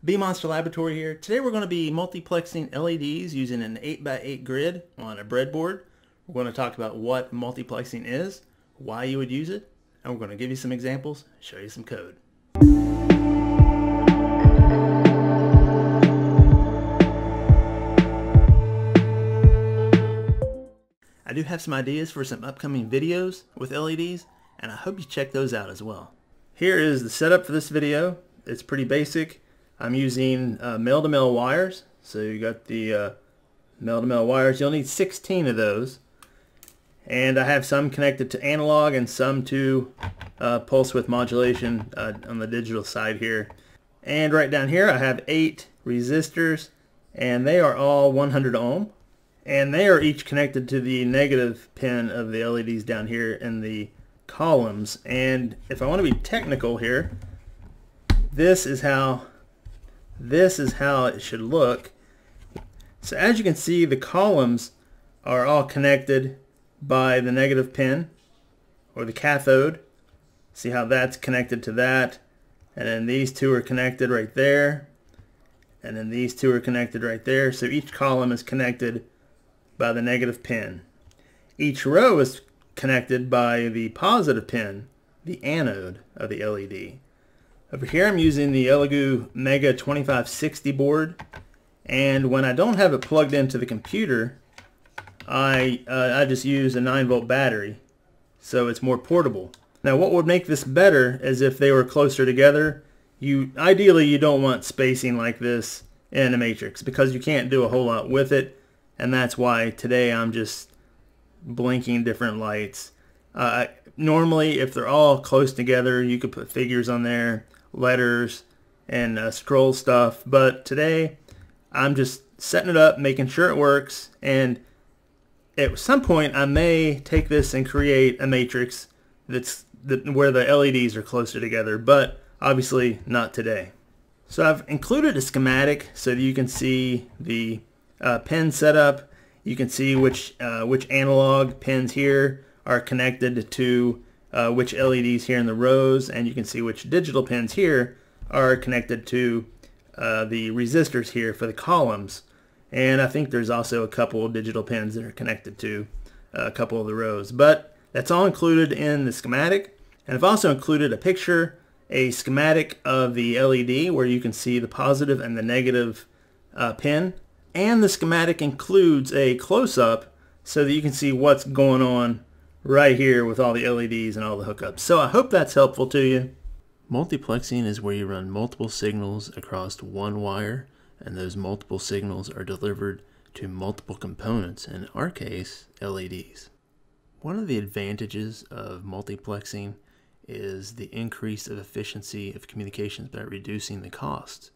Monster Laboratory here. Today we're going to be multiplexing LEDs using an 8x8 grid on a breadboard. We're going to talk about what multiplexing is, why you would use it, and we're going to give you some examples, show you some code. I do have some ideas for some upcoming videos with LEDs, and I hope you check those out as well. Here is the setup for this video. It's pretty basic. I'm using male-to-male wires. So you got the male-to-male wires. You'll need 16 of those. And I have some connected to analog and some to pulse width modulation on the digital side here. And right down here I have 8 resistors, and they are all 100 ohm. And they are each connected to the negative pin of the LEDs down here in the columns. And if I want to be technical here, this is how it should look. So as you can see, the columns are all connected by the negative pin or the cathode. See how that's connected to that, and then these two are connected right there, and then these two are connected right there. So each column is connected by the negative pin. Each row is connected by the positive pin, the anode of the LED. Over here I'm using the Arduino Mega 2560 board, and when I don't have it plugged into the computer, I just use a 9-volt battery, so it's more portable. Now what would make this better is if they were closer together. Ideally you don't want spacing like this in a matrix because you can't do a whole lot with it, and that's why today I'm just blinking different lights. Normally if they're all close together you could put figures on there, letters, and scroll stuff, but today I'm just setting it up, making sure it works, and at some point I may take this and create a matrix where the LEDs are closer together, but obviously not today. So I've included a schematic so that you can see the pin setup. You can see which analog pins here are connected to which LEDs here in the rows, and you can see which digital pins here are connected to the resistors here for the columns. And I think there's also a couple of digital pins that are connected to a couple of the rows, but that's all included in the schematic. And I've also included a picture, a schematic of the LED where you can see the positive and the negative pin, and the schematic includes a close-up so that you can see what's going on right here with all the LEDs and all the hookups. So I hope that's helpful to you. Multiplexing is where you run multiple signals across one wire, and those multiple signals are delivered to multiple components, in our case, LEDs. One of the advantages of multiplexing is the increase of efficiency of communications by reducing the costs.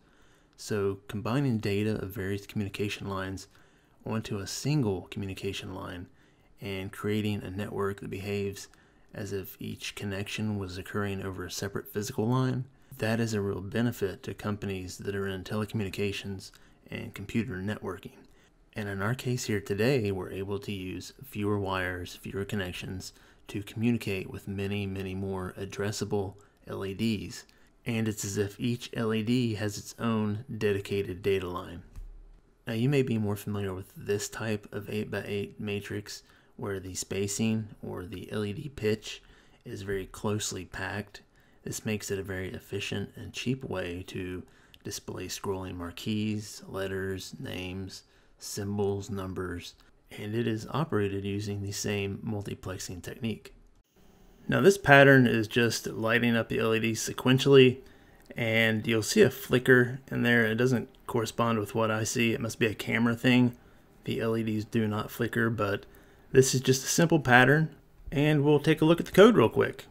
So combining data of various communication lines onto a single communication line and creating a network that behaves as if each connection was occurring over a separate physical line, that is a real benefit to companies that are in telecommunications and computer networking. And in our case here today, we're able to use fewer wires, fewer connections to communicate with many, many more addressable LEDs. And it's as if each LED has its own dedicated data line. Now you may be more familiar with this type of 8x8 matrix where the spacing or the LED pitch is very closely packed. This makes it a very efficient and cheap way to display scrolling marquees, letters, names, symbols, numbers, and it is operated using the same multiplexing technique. Now this pattern is just lighting up the LEDs sequentially, and you'll see a flicker in there. It doesn't correspond with what I see. It must be a camera thing. The LEDs do not flicker, but this is just a simple pattern, and we'll take a look at the code real quick.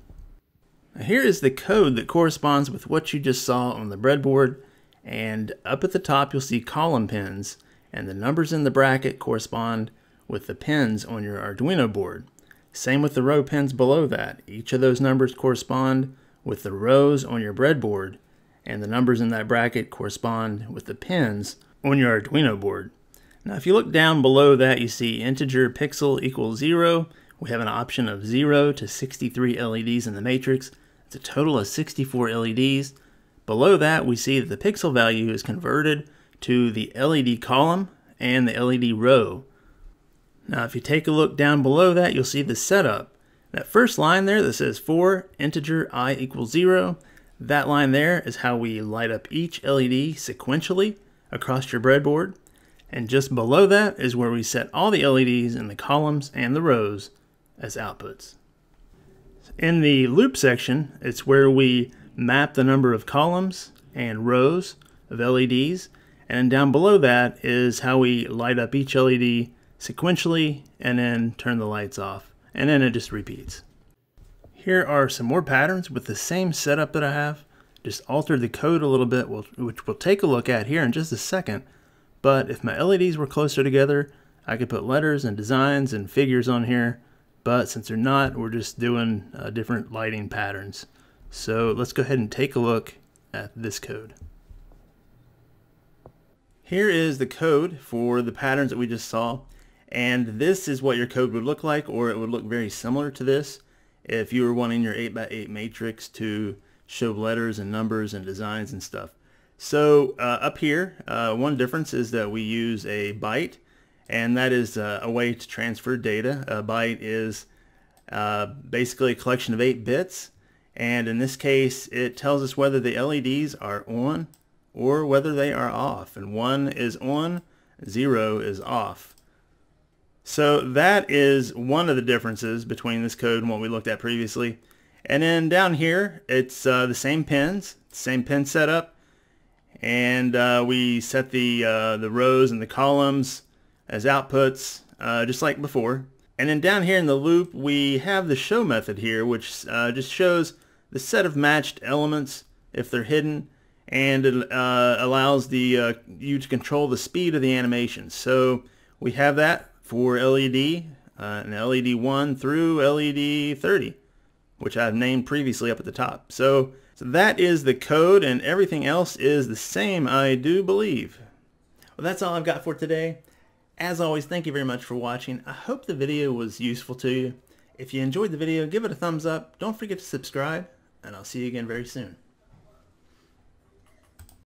Now here is the code that corresponds with what you just saw on the breadboard, and up at the top you'll see column pins, and the numbers in the bracket correspond with the pins on your Arduino board. Same with the row pins below that. Each of those numbers correspond with the rows on your breadboard, and the numbers in that bracket correspond with the pins on your Arduino board. Now if you look down below that, you see integer pixel equals 0. We have an option of 0 to 63 LEDs in the matrix. It's a total of 64 LEDs, Below that, we see that the pixel value is converted to the LED column and the LED row. Now, if you take a look down below that, you'll see the setup. That first line there that says for integer I equals 0, that line there is how we light up each LED sequentially across your breadboard. And just below that is where we set all the LEDs in the columns and the rows as outputs. In the loop section, it's where we map the number of columns and rows of LEDs. And then down below that is how we light up each LED sequentially and then turn the lights off. And then it just repeats. Here are some more patterns with the same setup that I have. Just altered the code a little bit, which we'll take a look at here in just a second. But if my LEDs were closer together, I could put letters and designs and figures on here. But since they're not, we're just doing different lighting patterns. So let's go ahead and take a look at this code. Here is the code for the patterns that we just saw. And this is what your code would look like, or it would look very similar to this if you were wanting your 8x8 matrix to show letters and numbers and designs and stuff. So up here, one difference is that we use a byte, and that is a way to transfer data. A byte is basically a collection of 8 bits, and in this case it tells us whether the LEDs are on or whether they are off, and 1 is on, 0 is off. So that is one of the differences between this code and what we looked at previously. And then down here, it's the same pins, same pin setup, and we set the rows and the columns as outputs, just like before. And then down here in the loop, we have the show method here, which just shows the set of matched elements if they're hidden, and it allows the you to control the speed of the animation. So we have that for LED, and LED 1 through LED 30, which I've named previously up at the top. So that is the code, and everything else is the same, I do believe. Well, that's all I've got for today. As always, thank you very much for watching. I hope the video was useful to you. If you enjoyed the video, give it a thumbs up. Don't forget to subscribe, and I'll see you again very soon.